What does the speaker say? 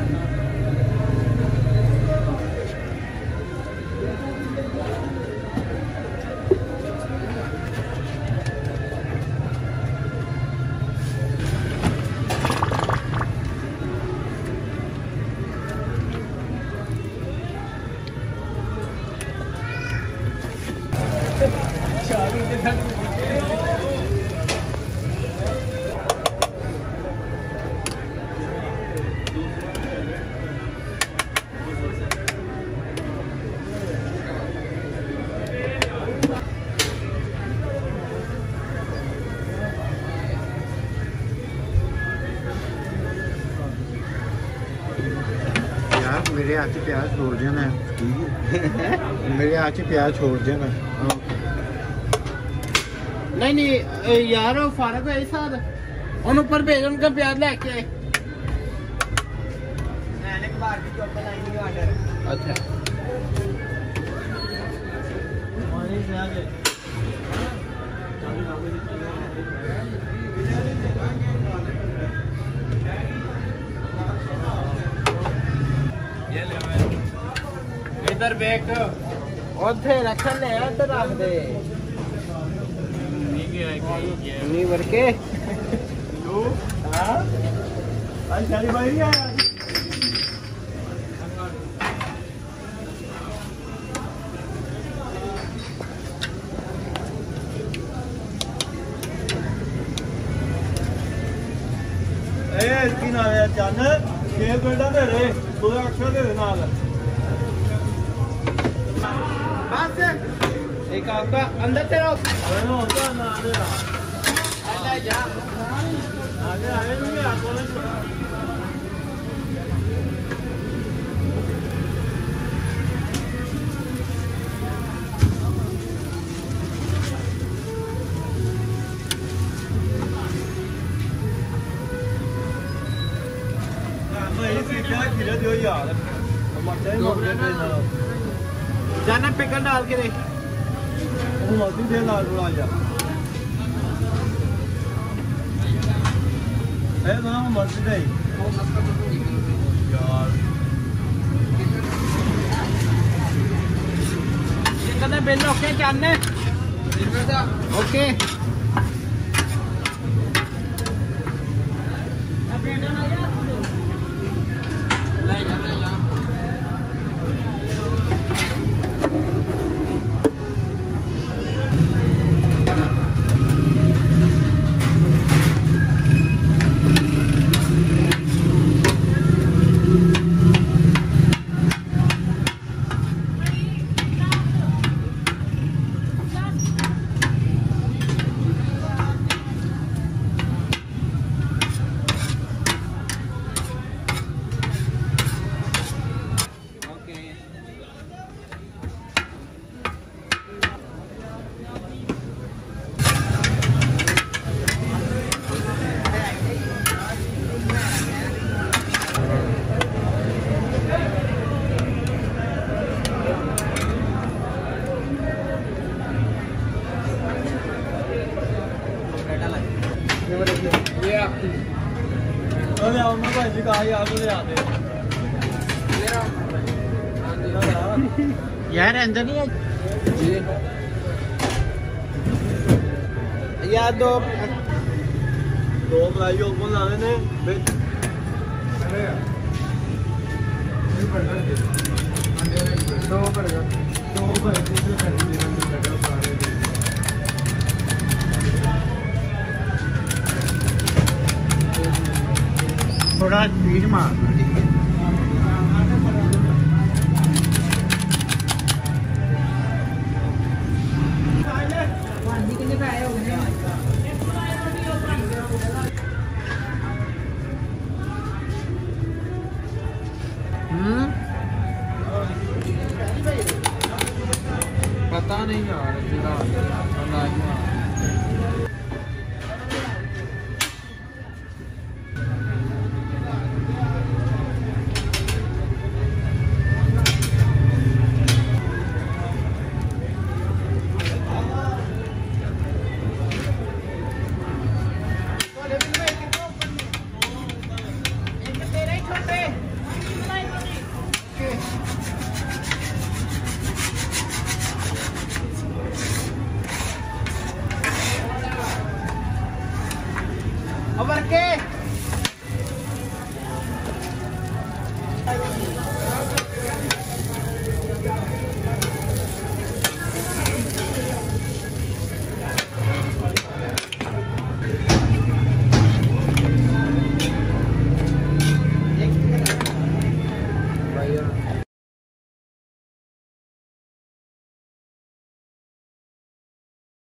मेरे हाथ से प्याज छोड़ देना मेरे हाथ से प्याज छोड़ देना नहीं नहीं यार वो फारक है साथ उन ऊपर भेज उनका प्याज लेके आए अच्छा इधर बैग उधे रखन ले इधर रख दे नहीं भर के तू हां आज शादी भाई नहीं आया ए इसकी ना है जान 6 बेटा दे रे 2 अक्षर दे देना एक आपका अंदर तेरा होता ना आगे जा आगे नहीं आपको खिला दियो यार जाना पिकल डाल के दे मौसम दे लाल थोड़ा जा ए ना मस्जिद है यार कितने बिल ओके जानने ओके यार अंदर नहीं है यार दो मलाई ओपन लाने ने थोड़ा स्पीड मारना ठीक है पता नहीं यार वर्के